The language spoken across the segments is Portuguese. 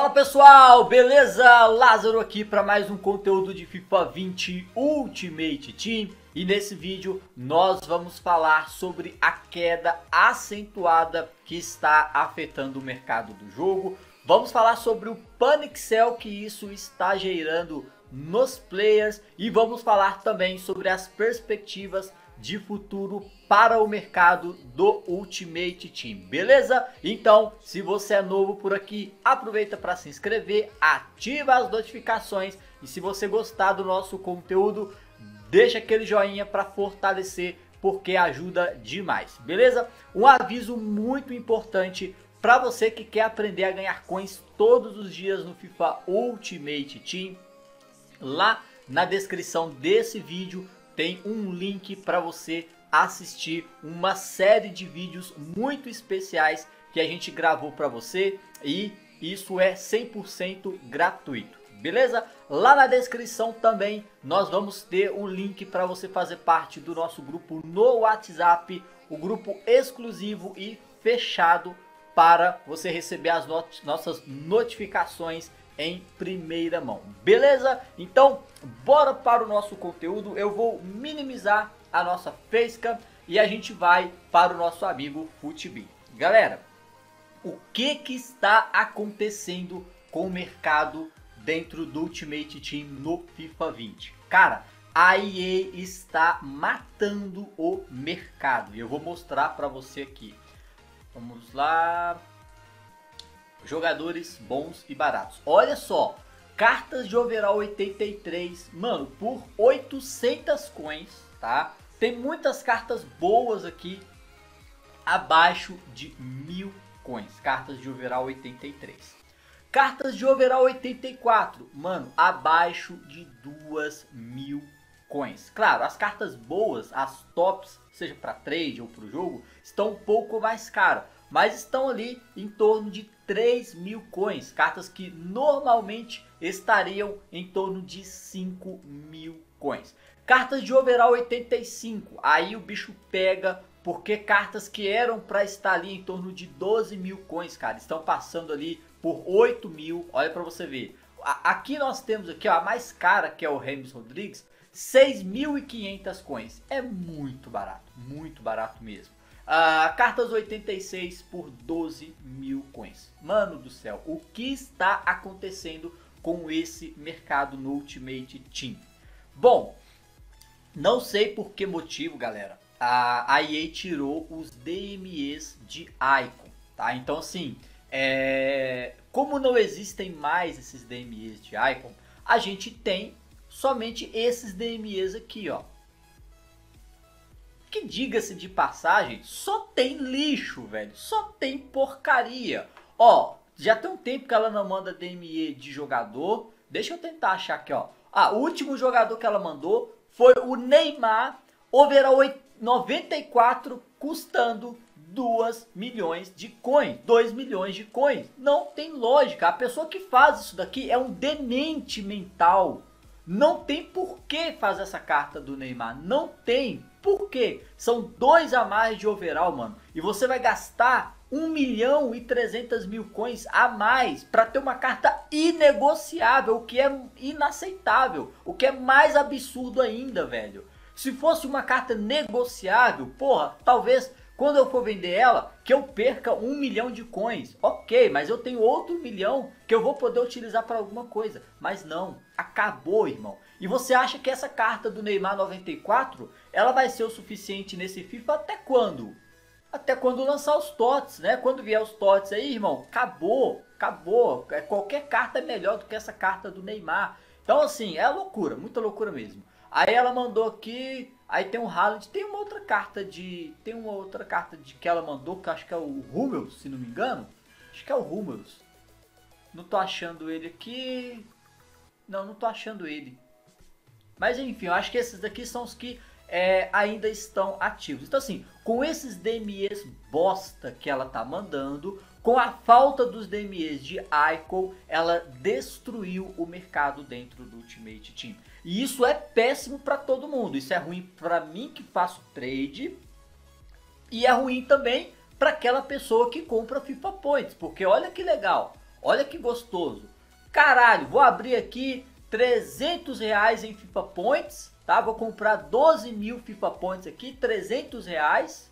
Fala pessoal, beleza? Lázaro aqui para mais um conteúdo de FIFA 20 Ultimate Team. E nesse vídeo nós vamos falar sobre a queda acentuada que está afetando o mercado do jogo. Vamos falar sobre o panic sell que isso está gerando nos players. E vamos falar também sobre as perspectivas de futuro para o mercado do Ultimate Team, beleza? Então, se você é novo por aqui, aproveita para se inscrever, ativa as notificações e se você gostar do nosso conteúdo, deixa aquele joinha para fortalecer, porque ajuda demais, beleza? Um aviso muito importante para você que quer aprender a ganhar coins todos os dias no FIFA Ultimate Team, lá na descrição desse vídeo tem um link para você assistir uma série de vídeos muito especiais que a gente gravou para você e isso é 100% gratuito, beleza? Lá na descrição também nós vamos ter um link para você fazer parte do nosso grupo no WhatsApp, o grupo exclusivo e fechado para você receber as nossas notificações em primeira mão, beleza? Então bora para o nosso conteúdo. Eu vou minimizar a nossa facecam e a gente vai para o nosso amigo FUTBIN. Galera, o que está acontecendo com o mercado dentro do Ultimate Team no FIFA 20? Cara, a EA está matando o mercado e eu vou mostrar para você aqui. Vamos lá. Jogadores bons e baratos. Olha só, cartas de overall 83, mano, por 800 coins, tá? Tem muitas cartas boas aqui, abaixo de 1000 coins, cartas de overall 83. Cartas de overall 84, mano, abaixo de 2000 coins. Claro, as cartas boas, as tops, seja para trade ou para o jogo, estão um pouco mais caras, mas estão ali em torno de 3.000 coins, cartas que normalmente estariam em torno de 5.000 coins. Cartas de overall 85, aí o bicho pega, porque cartas que eram para estar ali em torno de 12.000 coins, cara, estão passando ali por 8.000, olha para você ver. Aqui nós temos aqui, ó, a mais cara, que é o James Rodrigues, 6.500 coins, é muito barato mesmo. Cartas 86 por 12.000 coins. Mano do céu, o que está acontecendo com esse mercado no Ultimate Team? Bom, não sei por que motivo, galera, a EA tirou os DMEs de Icon, tá? Então assim, como não existem mais esses DMEs de Icon, a gente tem somente esses DMEs aqui, ó. Que, diga-se de passagem, só tem lixo, velho. Só tem porcaria. Ó, já tem um tempo que ela não manda DME de jogador. Deixa eu tentar achar aqui, ó. O último jogador que ela mandou foi o Neymar, overall 94, custando 2 milhões de coins. 2 milhões de coins. Não tem lógica. A pessoa que faz isso daqui é um demente mental. Não tem por que fazer essa carta do Neymar. Não tem. Por quê? São 2 a mais de overall, mano. E você vai gastar 1.300.000 coins a mais para ter uma carta inegociável, o que é inaceitável. O que é mais absurdo ainda, velho. Se fosse uma carta negociável, porra, talvez quando eu for vender ela, que eu perca 1 milhão de coins. Ok, mas eu tenho outro 1 milhão que eu vou poder utilizar para alguma coisa. Mas não, acabou, irmão. E você acha que essa carta do Neymar 94, ela vai ser o suficiente nesse FIFA até quando? Até quando lançar os TOTS, né? Quando vier os TOTS aí, irmão, acabou. Qualquer carta é melhor do que essa carta do Neymar. Então assim, é loucura, muita loucura mesmo. Aí ela mandou aqui, aí tem um Haaland, tem uma outra carta de que ela mandou, que eu acho que é o Hummels, se não me engano. Acho que é o Hummels. Não tô achando ele aqui. Não tô achando ele. Mas enfim, eu acho que esses daqui são os que ainda estão ativos. Então assim, com esses DMEs bosta que ela tá mandando, com a falta dos DMEs de Icon, ela destruiu o mercado dentro do Ultimate Team. E isso é péssimo para todo mundo. Isso é ruim para mim que faço trade. E é ruim também para aquela pessoa que compra FIFA Points. Porque olha que legal. Olha que gostoso. Caralho, vou abrir aqui R$ 300 em FIFA Points, tá? Vou comprar 12 mil FIFA Points aqui, R$ 300.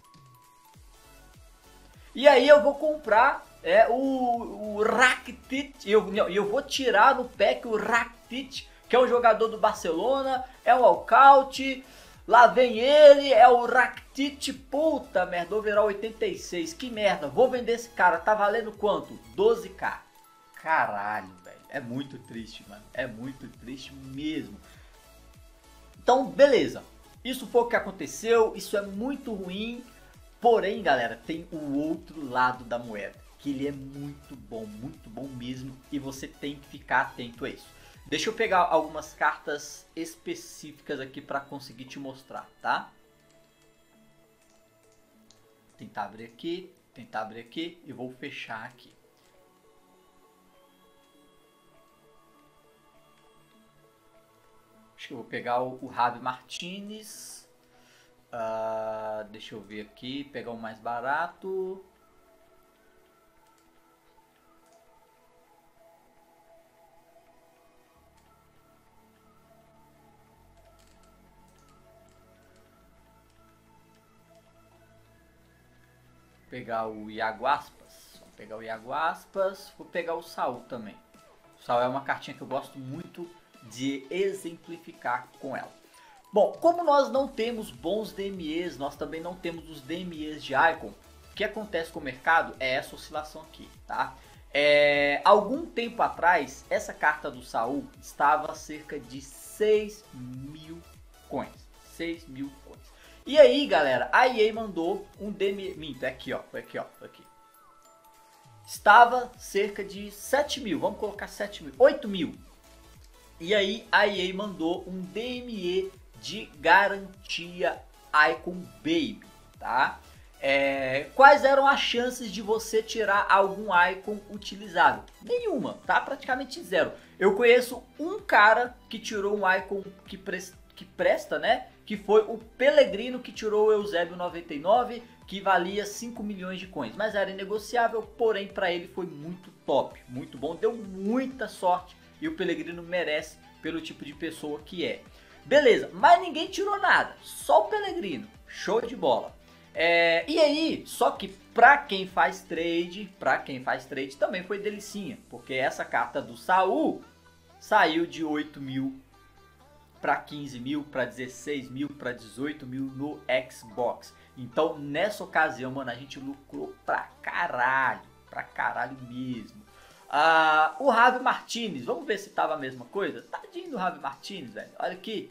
E aí eu vou comprar o Rakitic, eu vou tirar no pack o Rakitic, que é um jogador do Barcelona, é um walkout, lá vem ele, é o Rakitic, puta merda, overall 86, que merda, vou vender esse cara, tá valendo quanto? 12k, caralho, velho, é muito triste, mano, é muito triste mesmo. Então, beleza, isso foi o que aconteceu, isso é muito ruim. Porém, galera, tem o outro lado da moeda, que ele é muito bom mesmo, e você tem que ficar atento a isso. Deixa eu pegar algumas cartas específicas aqui para conseguir te mostrar, tá? Tentar abrir aqui e vou fechar aqui. Acho que eu vou pegar o Javi Martinez. Deixa eu ver aqui, pegar o mais barato. Pegar o Iago Aspas. Vou pegar o Iago Aspas. Vou pegar o Saul também. O Saul é uma cartinha que eu gosto muito de exemplificar com ela. Bom, como nós não temos bons DMEs, nós também não temos os DMEs de Icon, o que acontece com o mercado é essa oscilação aqui, tá? Algum tempo atrás, essa carta do Saul estava a cerca de 6 mil coins. 6 mil coins. E aí, galera, a EA mandou um DME... Minto, é aqui, ó. Foi aqui, ó. Foi aqui. Estava cerca de 7 mil. Vamos colocar 7 mil. 8 mil. E aí, a EA mandou um DME de garantia Icon Baby, tá? Quais eram as chances de você tirar algum Icon utilizável? Nenhuma, tá? Praticamente zero. Eu conheço um cara que tirou um Icon que presta, né? Que foi o Pellegrino, que tirou o Eusébio 99, que valia 5 milhões de coins. Mas era inegociável, porém para ele foi muito top, muito bom. Deu muita sorte e o Pellegrino merece pelo tipo de pessoa que é. Beleza, mas ninguém tirou nada, só o Pellegrino, show de bola. E aí, só que pra quem faz trade também foi delicinha, porque essa carta do Saul saiu de 8 mil para 15 mil, para 16 mil, para 18 mil no Xbox. Então nessa ocasião, mano, a gente lucrou pra caralho mesmo. O Javi Martinez, vamos ver se tava a mesma coisa. Tadinho do Javi Martinez, velho. Olha aqui.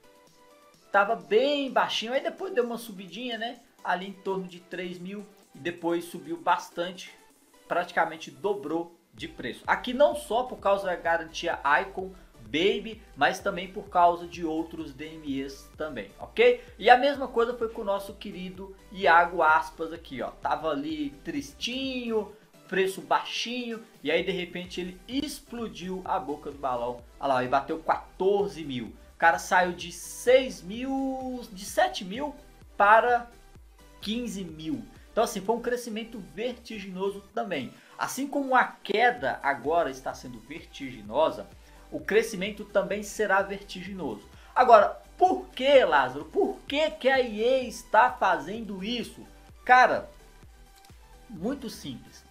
Tava bem baixinho, aí depois deu uma subidinha, né? Ali em torno de 3 mil. E depois subiu bastante. Praticamente dobrou de preço. Aqui não só por causa da garantia Icon Baby, mas também por causa de outros DMEs também, ok? E a mesma coisa foi com o nosso querido Iago Aspas aqui, ó. Tava ali tristinho, preço baixinho, e aí de repente ele explodiu a boca do balão. Olha lá, e bateu 14 mil. O cara saiu de 6 mil, de 7 mil para 15 mil. Então assim, foi um crescimento vertiginoso também. Assim como a queda agora está sendo vertiginosa, o crescimento também será vertiginoso. Agora, por que, Lázaro? Por que a EA está fazendo isso? Cara, muito simples.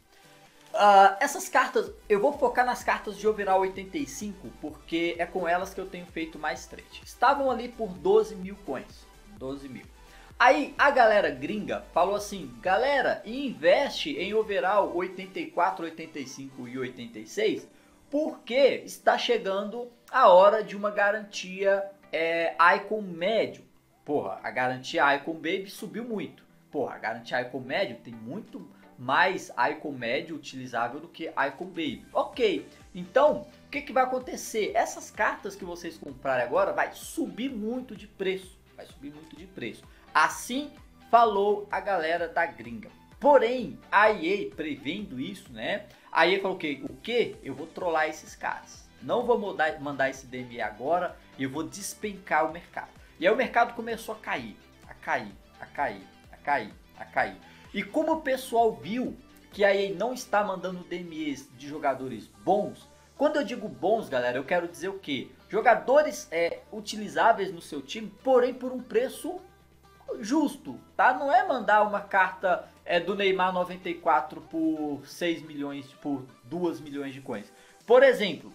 Essas cartas, eu vou focar nas cartas de overall 85, porque é com elas que eu tenho feito mais trade. Estavam ali por 12 mil coins. 12 mil. Aí a galera gringa falou assim, galera, investe em overall 84, 85 e 86, porque está chegando a hora de uma garantia Icon médio. Porra, a garantia Icon Baby subiu muito. Porra, a garantia Icon médio tem muito mais Icon médio utilizável do que Icon Baby. Ok, então o que vai acontecer? Essas cartas que vocês comprarem agora vai subir muito de preço. Vai subir muito de preço. Assim falou a galera da gringa. Porém, a EA prevendo isso, né? A EA falou que o que? Eu vou trollar esses caras. Não vou mandar esse DME agora. Eu vou despencar o mercado. E aí o mercado começou a cair. A cair. E como o pessoal viu que a EA não está mandando DMEs de jogadores bons? Quando eu digo bons, galera, eu quero dizer o quê? Jogadores utilizáveis no seu time, porém por um preço justo, tá? Não é mandar uma carta do Neymar 94 por 6 milhões, por 2 milhões de coins. Por exemplo,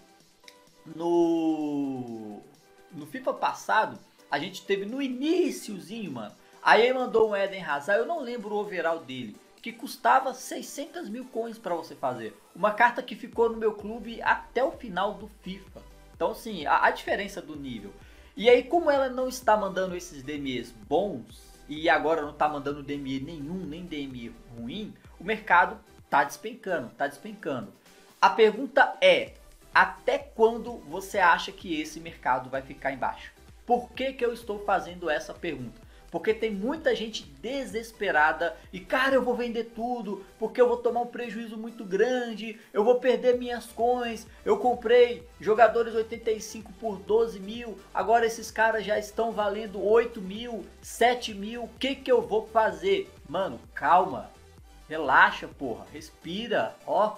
no FIFA passado, a gente teve no iniciozinho, mano, aí mandou um Eden Hazard, eu não lembro o overall dele, que custava 600 mil coins para você fazer. Uma carta que ficou no meu clube até o final do FIFA. Então, assim, a diferença do nível. E aí, como ela não está mandando esses DMEs bons, e agora não está mandando DME nenhum, nem DME ruim, o mercado tá despencando, tá despencando. A pergunta é, até quando você acha que esse mercado vai ficar embaixo? Por que que eu estou fazendo essa pergunta? Porque tem muita gente desesperada e, cara, eu vou vender tudo, porque eu vou tomar um prejuízo muito grande, eu vou perder minhas coins, eu comprei jogadores 85 por 12 mil, agora esses caras já estão valendo 8 mil, 7 mil, o que que eu vou fazer? Mano, calma, relaxa, porra, respira, ó.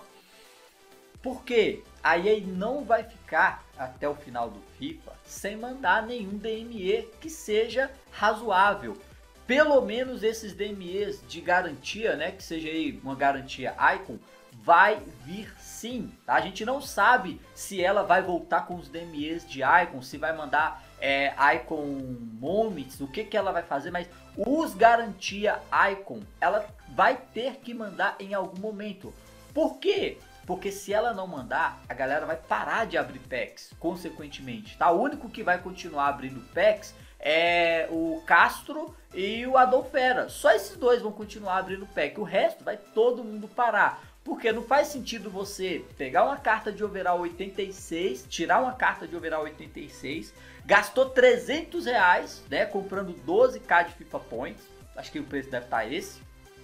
Por quê? A EA não vai ficar até o final do FIFA sem mandar nenhum DME que seja razoável. Pelo menos esses DMEs de garantia, né, que seja aí uma garantia Icon, vai vir sim. Tá? A gente não sabe se ela vai voltar com os DMEs de Icon, se vai mandar Icon Moments, o que que ela vai fazer, mas os garantia Icon, ela vai ter que mandar em algum momento. Por quê? Porque se ela não mandar, a galera vai parar de abrir packs, consequentemente, tá? O único que vai continuar abrindo packs é o Castro e o Adolfera. Só esses dois vão continuar abrindo pack, o resto vai todo mundo parar. Porque não faz sentido você pegar uma carta de overall 86, tirar uma carta de overall 86, gastou 300 reais, né, comprando 12k de FIFA Points, acho que o preço deve estar esse,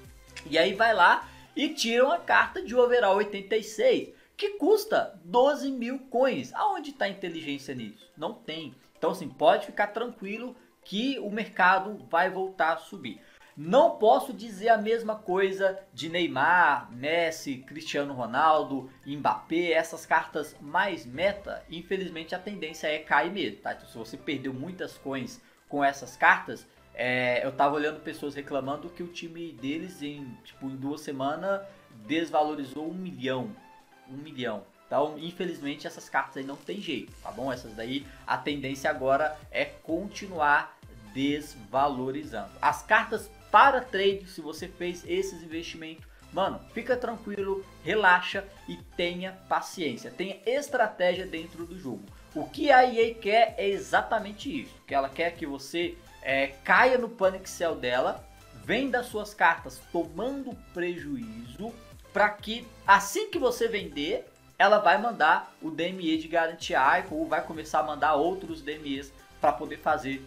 e aí vai lá e tira uma carta de overall 86 que custa 12 mil coins. Aonde está a inteligência nisso? Não tem. Então assim, pode ficar tranquilo que o mercado vai voltar a subir. Não posso dizer a mesma coisa de Neymar, Messi, Cristiano Ronaldo, Mbappé, essas cartas mais meta. Infelizmente a tendência é cair mesmo, tá? Então se você perdeu muitas coins com essas cartas, eu tava olhando pessoas reclamando que o time deles em 2 semanas desvalorizou 1 milhão. 1 milhão. Então, infelizmente, essas cartas aí não tem jeito, tá bom? Essas daí, a tendência agora é continuar desvalorizando. As cartas para trade, se você fez esses investimentos, mano, fica tranquilo, relaxa e tenha paciência. Tenha estratégia dentro do jogo. O que a EA quer é exatamente isso. Que ela quer que você caia no panic sell dela, venda suas cartas tomando prejuízo, para que assim que você vender, ela vai mandar o DME de garantia Icon ou vai começar a mandar outros DMEs para poder fazer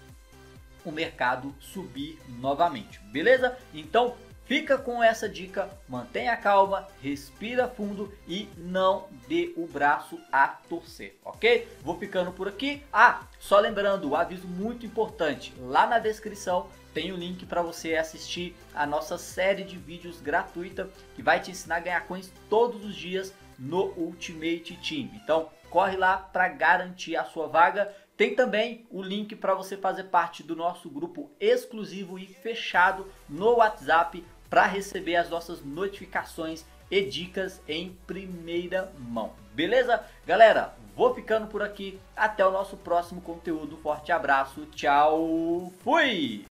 o mercado subir novamente, beleza? Então fica com essa dica, mantenha calma, respira fundo e não dê o braço a torcer, ok? Vou ficando por aqui. Só lembrando, um aviso muito importante, lá na descrição tem o link para você assistir a nossa série de vídeos gratuita que vai te ensinar a ganhar coins todos os dias no Ultimate Team. Então corre lá para garantir a sua vaga. Tem também o link para você fazer parte do nosso grupo exclusivo e fechado no WhatsApp para receber as nossas notificações e dicas em primeira mão. Beleza? Galera, vou ficando por aqui. Até o nosso próximo conteúdo. Forte abraço. Tchau. Fui!